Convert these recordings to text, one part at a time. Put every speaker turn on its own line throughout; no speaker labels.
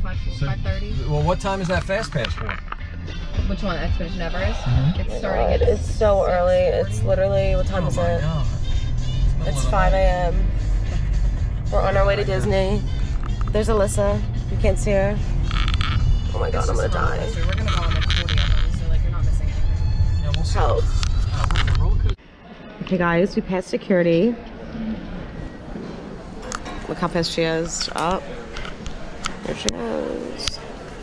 5:30.
Well, what time is that fast pass for?
Which one? Expedition Everest? It's starting at...
It's so early. It's literally, what time is it?
God.
It's 5 a.m. We're on our way to Disney. There's Alyssa. You can't see her. Oh my god, I'm gonna die.
We're gonna go on like 40 of them, so like you're not missing anything.
Yeah, we'll see.
Help. Okay guys, we passed security. Look how pissed she is. Oh, there she goes.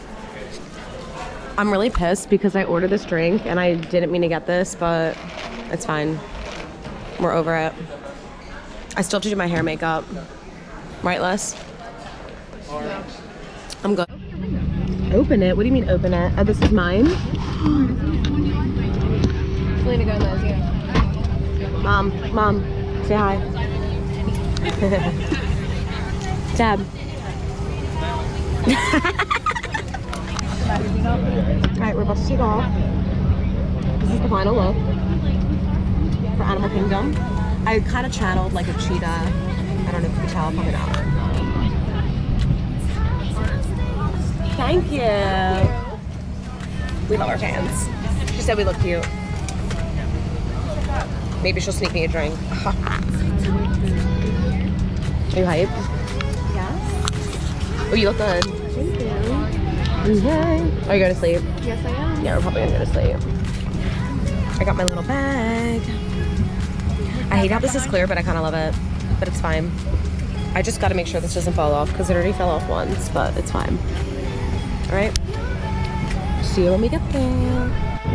I'm really pissed because I ordered this drink and I didn't mean to get this, but it's fine. We're over it. I still have to do my hair and makeup. Right, Les?
Yeah.
I'm good. Open it? What do you mean open it? Oh, this is mine?
Selena Gomez, yeah.
Mom, say hi. Deb. Alright, we're about to take off. This is the final look for Animal Kingdom. I kind of channeled like a cheetah. I don't know if you can tell, probably not. Thank you. We love our fans. She said we look cute. Maybe she'll sneak me a drink. Are you hyped? Yes. Oh, you look good. Thank you. Okay. Are you going to sleep?
Yes, I am.
Yeah, we're probably going to go to sleep. I got my little bag. I hate how this is clear, but I kind of love it. But it's fine. I just got to make sure this doesn't fall off because it already fell off once, but it's fine. All right. See you when we get there.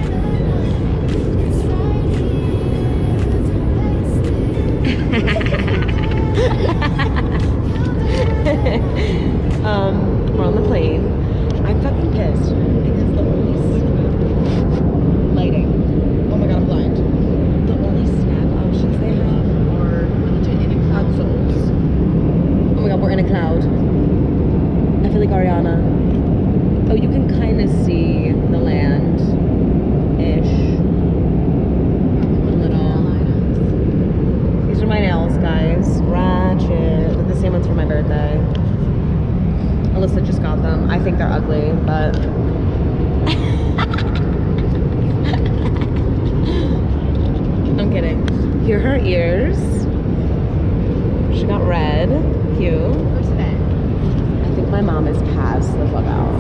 We're on the plane. I'm fucking pissed because the only lighting. Oh my god, I'm blind. The only snack options they have are pretzels. Oh my god, we're in a cloud. I feel like Ariana. Oh, you can kind of see the land ish. A little. These are my nails, guys. Ratchet. The same ones for my birthday. Alyssa just got them. I think they're ugly, but I'm kidding. Here are her ears. She got red. Cute.
Where's it at?
I think my mom is passed the fuck out.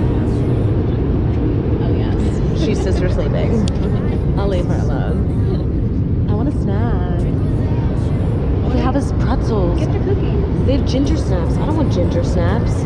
Oh, yes.
She's sister sleeping. I'll leave her alone. I want a snack. All they have is pretzels.
Get the cookies.
They have ginger snaps. I don't want ginger snaps.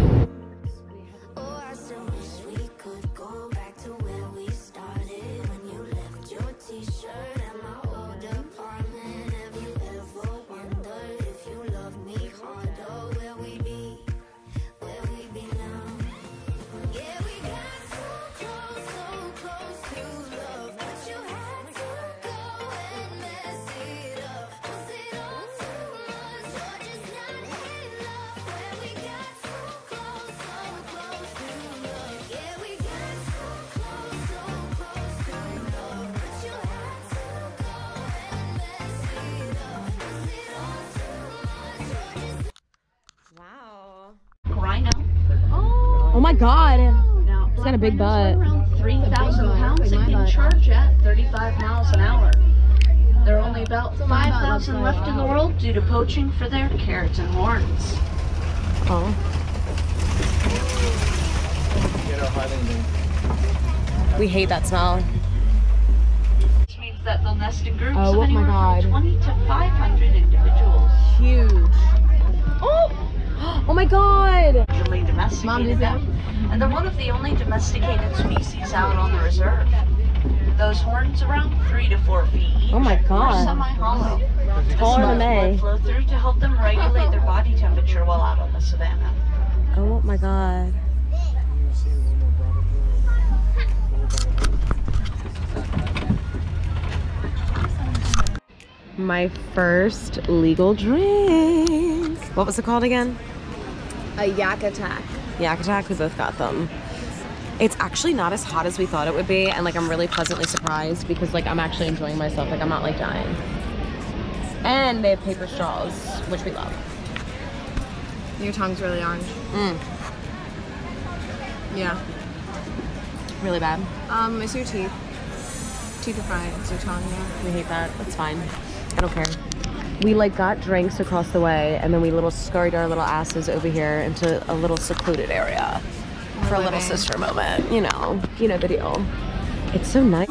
Oh my god. It's got a big butt.
Around 3,000 pounds and can charge at 35 miles an hour. There are only about 5,000 left in the world due to poaching for their keratin horns.
Oh. We hate that smell.
Which means that they'll nest in groups
Oh,
of anywhere from 20 to 500 individuals.
Huge. Oh! Oh my god!
Usually domesticated them, and they're one of the only domesticated species out on the reserve. Those horns around 3 to 4 feet each.
Oh my god.
Are semi-hollow.
Taller than me.
Flow through to help them regulate their body temperature while out on the savannah.
Oh my god. My first legal drink. What was it called again?
A yak attack.
Yak Attack. We both got them. It's actually not as hot as we thought it would be, and like I'm really pleasantly surprised because like I'm actually enjoying myself. Like I'm not like dying. And they have paper straws, which we love.
Your tongue's really orange.
Yeah.
Really bad.
It's your teeth. Teeth are fine. It's your tongue, yeah.
We hate that. That's fine. I don't care. We like got drinks across the way and then we little scurried our little asses over here into a little secluded area for a little sister moment. You know the deal. It's so nice.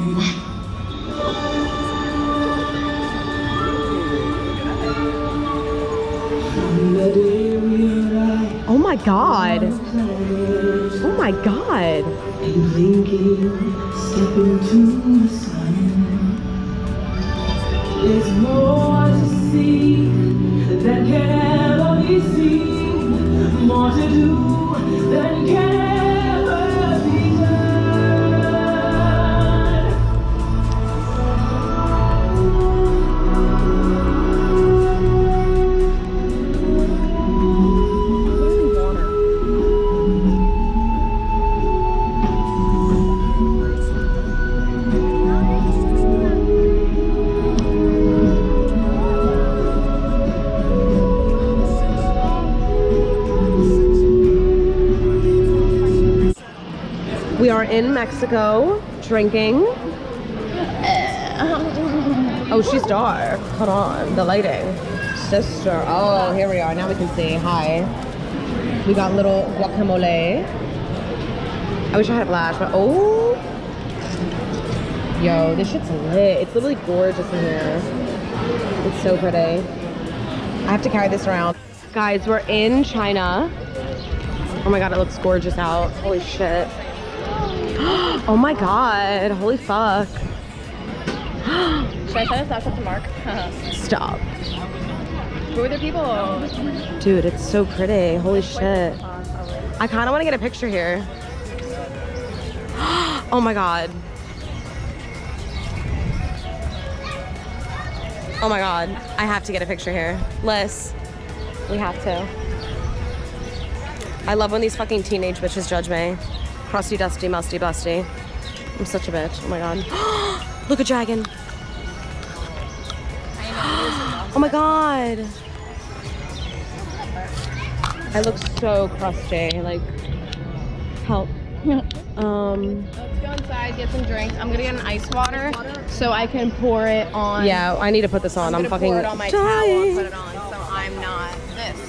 Oh my god. Oh my god.
And blinking, step into the sun. There's more to see than can ever be seen, more to do than can ever be done.
We are in Mexico drinking. Oh, she's dark. Hold on, the lighting. Sister. Oh, here we are. Now we can see. Hi. We got little guacamole. I wish I had a flash, but oh. Yo, this shit's lit. It's literally gorgeous in here. It's so pretty. I have to carry this around. Guys, we're in China. Oh my god, it looks gorgeous out. Holy shit. Oh my god, holy fuck.
Should I send a Snapchat to Mark?
Stop.
Who are the people?
Dude, it's so pretty. Holy shit. I kind of want to get a picture here. Oh my god. Oh my god. I have to get a picture here. Liz, we have to. I love when these fucking teenage bitches judge me. Crusty, dusty, musty, busty. I'm such a bitch. Oh my god. Look, a dragon. Oh my god. I look so crusty. Like, help.
Let's go inside, get some drinks. I'm gonna get an ice water so I can pour it on.
Yeah, I need to put this on. I'm fucking
pour it on my towel and put it on so I'm not this.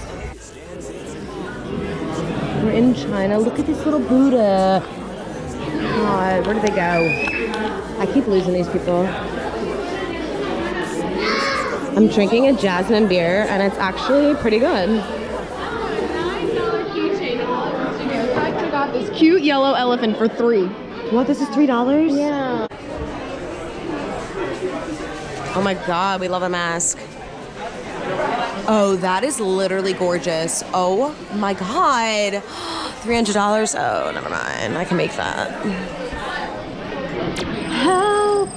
We're in China. Look at this little Buddha. God, where did they go? I keep losing these people. I'm drinking a jasmine beer and it's actually pretty good.
I got this cute yellow elephant for $3.
What, this is $3?
Yeah.
Oh my god, we love a mask. Oh, that is literally gorgeous. Oh my god. $300? Oh, never mind. I can make that. Help.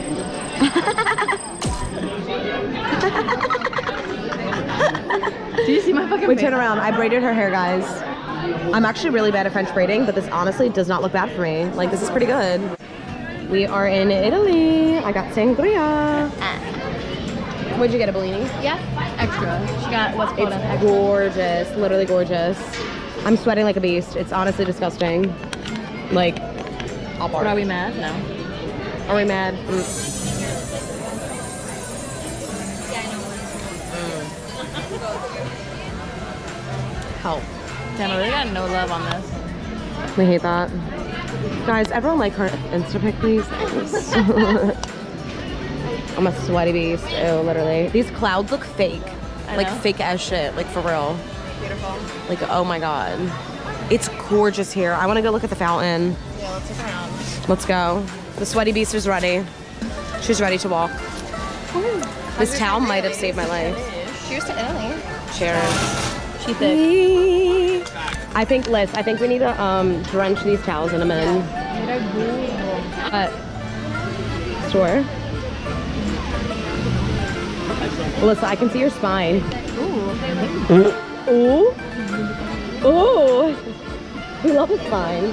Do you see my fucking
Wait,
face?
turn around. I braided her hair, guys. I'm actually really bad at French braiding, but this honestly does not look bad for me. Like, this is pretty good. We are in Italy. I got sangria. What'd you get, a Bellini?
Yeah, extra. She got what's called an
It's
extra.
gorgeous, literally gorgeous. I'm sweating like a beast. It's honestly disgusting. Like, I'll barf.
Are we mad? No.
Are we mad? Help.
Damn, I really got no love on this.
We hate that. Guys, everyone like her Insta pic, please. Thanks. I'm a sweaty beast. Ew, literally. These clouds look fake. Like fake as shit. Like for real.
Beautiful.
Like, oh my god. It's gorgeous here. I want to go look at the fountain.
Yeah, let's look around.
Let's go. The sweaty beast is ready. She's ready to walk. This towel might have saved my life.
Cheers to Italy.
Cheers.
She thick.
I think, Liz, I think we need to drench these towels in a minute. Sure. Melissa, I can see your spine. Ooh. Ooh. Ooh. We love his spine.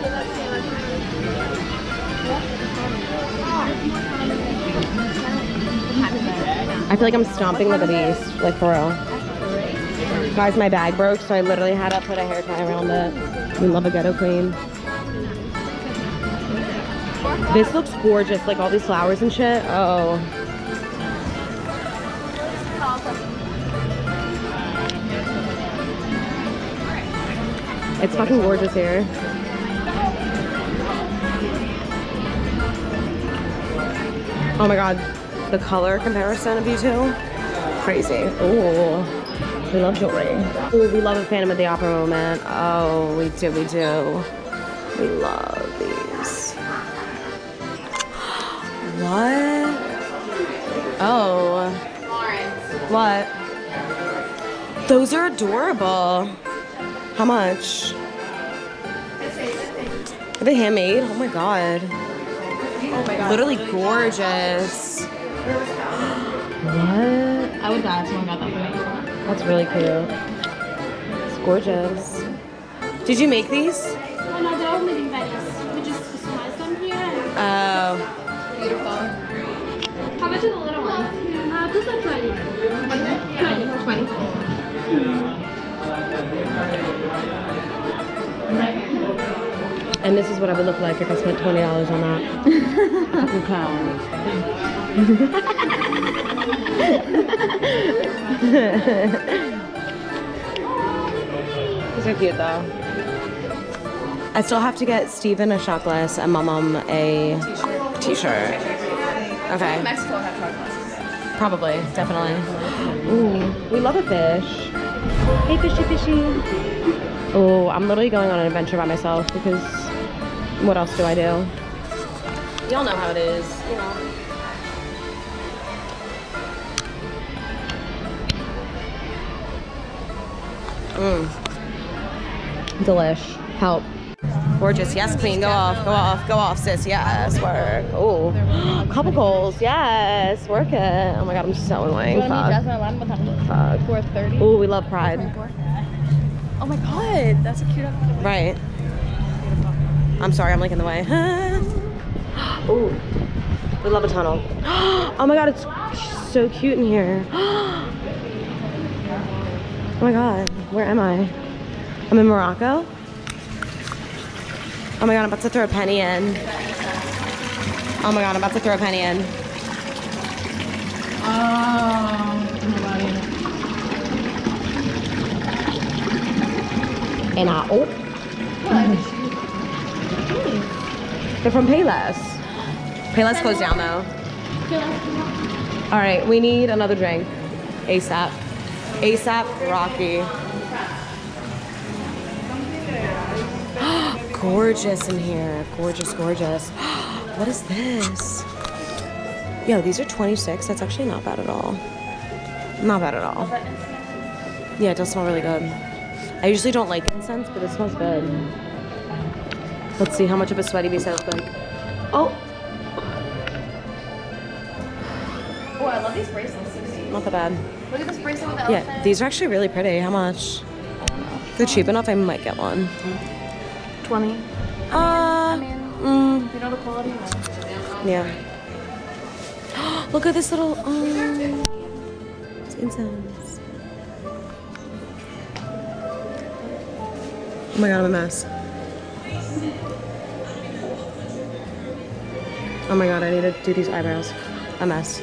I feel like I'm stomping like a beast, like for real. Guys, my bag broke, so I literally had to put a hair tie around it. We love a ghetto queen. This looks gorgeous, like all these flowers and shit. Oh. It's fucking gorgeous here. Oh my god, the color comparison of you two, crazy. Ooh, we love jewelry. Ooh, we love a Phantom of the Opera moment. Oh, we do, we do. We love these. What? Oh. What? Those are adorable. How much? Are they handmade? Oh my god.
Oh my god.
Literally gorgeous. What?
I would die if someone got that for me.
That's really cute. It's gorgeous. Did you make these?
Oh no, they're all living Venice. We just customized them here.
Oh.
Beautiful.
How much are the little ones? Those are 20.
20.
And this is what I would look like if I spent $20 on that. Fucking clown. These are cute though. I still have to get Steven a shot glass and my mom a t-shirt. Okay.
Mexico have shot glasses.
Probably, definitely. Ooh, we love a fish. Hey, fishy, fishy. Oh, I'm literally going on an adventure by myself because what else do I do? Y'all know how it is, you know. Delish. Help. Gorgeous. Yes, queen. Go off. Go off. Go off, sis. Yes. Work. Oh. Couple goals. Yes. Work it. Oh my god, I'm so annoying. Fuck. Fuck.
430.
Oh, we love Pride.
Oh my god, that's a cute outfit.
Right. I'm sorry, I'm like in the way. Oh, we love a tunnel. Oh my god, it's so cute in here. Oh my god, where am I? I'm in Morocco. Oh my god, I'm about to throw a penny in. Oh my god, I'm about to throw a penny in. And oh. They're from Payless. Payless closed down though. All right, we need another drink. ASAP. ASAP Rocky. Gorgeous in here. Gorgeous, gorgeous. What is this? Yo, these are 26. That's actually not bad at all. Not bad at all. Yeah, it does smell really good. I usually don't like incense, but it smells good. Let's see how much of a sweaty beast I look like. Oh!
Oh, I love these bracelets.
Not that bad.
Look at this bracelet with the
Yeah,
elephant.
these are actually really pretty. How much? If they're cheap enough, I might get one.
20.
You
You know the quality?
yeah. Look at this little, it's incense. Oh my god, I'm a mess. Oh my god, I need to do these eyebrows. A mess.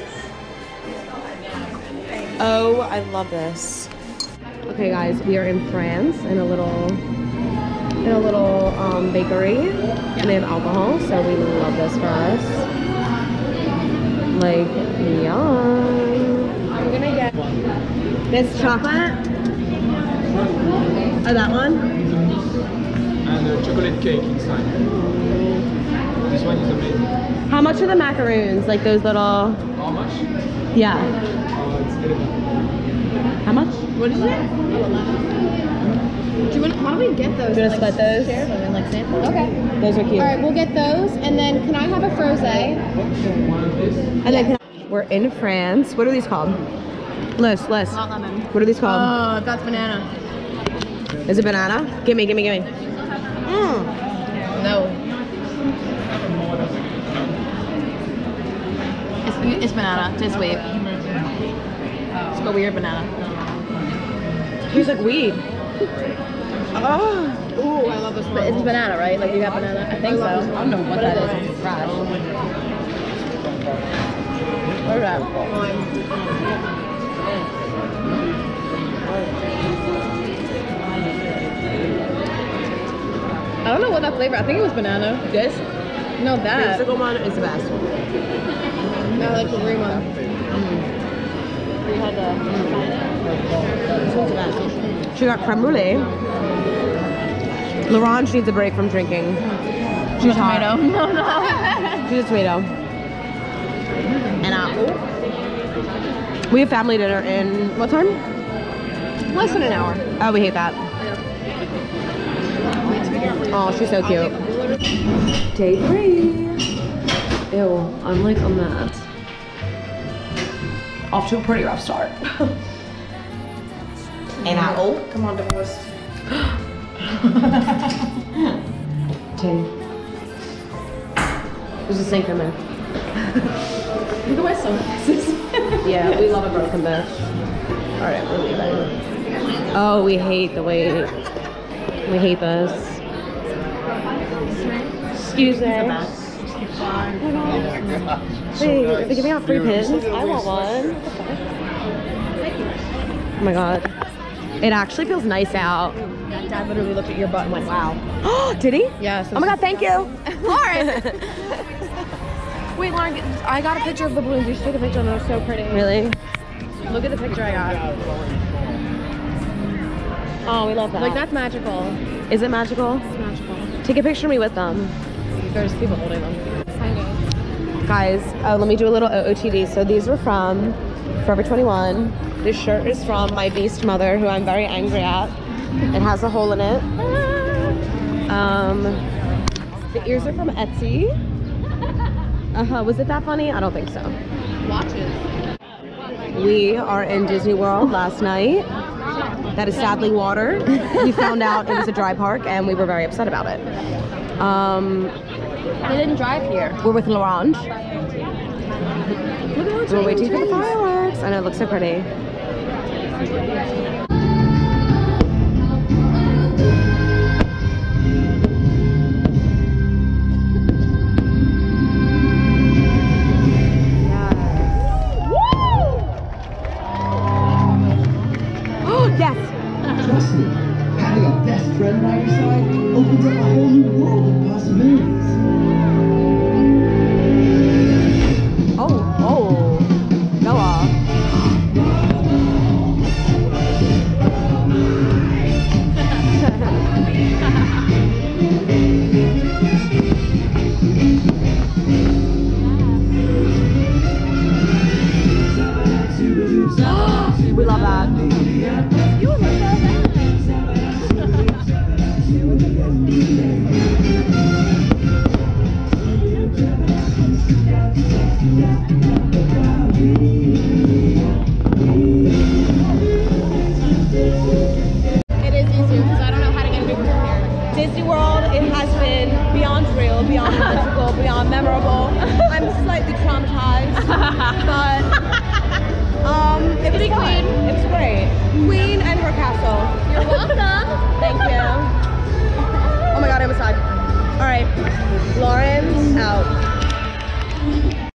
Oh, I love this. Okay guys, we are in France in a little bakery. And they have alcohol, so we love this for us. Like, yum.
I'm gonna get
This chocolate. Oh, that one?
And a chocolate cake inside. This one is amazing.
How much are the macaroons? Like those little...
How much?
Yeah.
It's 11.
How much?
What is it? Do you want? Why don't we get those?
You wanna split those?
Share them and like sample. Okay.
Those are cute.
All right, we'll get those, and then can I have a frosé?
And then we're in France. What are these called? Liz.
Not lemon.
What are these called?
Oh, that's banana.
Is it banana? Gimme.
No. It's banana. It's weird. It's a weird banana.
Tastes like weed. Oh,
Ooh, I love this one.
but it's banana, right? Like you got banana? I think so. I don't know what that is. It's trash. What is that? I don't know what that flavor. I think it was banana.
This
No, that.
Mexico one is the best.
I like the green one.
We had
This one's the best.
She got creme brulee. Laurent needs a break from drinking. She's hot.
No, no.
She's a tomato.
And apple.
We have family dinner in what time?
Less than an hour.
Oh, we hate that. Oh, she's so cute. Day 3.
Ew, I'm like a mat. Off to a pretty rough start. And apple.
Come on, divorce.
There's a sink in there.
Look at my sunglasses.
Yeah, we love a broken bitch. Alright, we're leaving. Oh, we hate the wait. We hate this. Excuse me. Wait, are they giving out free pins? I want one. Oh my god. It actually feels nice out.
Dad literally looked at your butt and went, wow.
Did he?
Yes.
Oh my god, thank you.
Lauren! Wait, Lauren, I got a picture of the balloons. You should take a picture of them. They're so pretty.
Really?
Look at the picture I got.
Oh, we love that.
Like, that's magical.
Is it magical?
It's magical.
Take a picture of me with them.
There's people holding them. Kind of.
Guys, let me do a little OOTD. So these were from Forever 21. This shirt is from my beast mother, who I'm very angry at. It has a hole in it. The ears are from Etsy. Was it that funny? I don't think so.
Watches.
We are in Disney World last night. That is sadly water. We found out it was a dry park and we were very upset about it.
They didn't drive here.
We're with Laurent. We're waiting for the fireworks. I know, it looks so pretty.
Trust me, having a best friend by your side opens up a whole new world of possibilities.
Oh, Noah. We love that.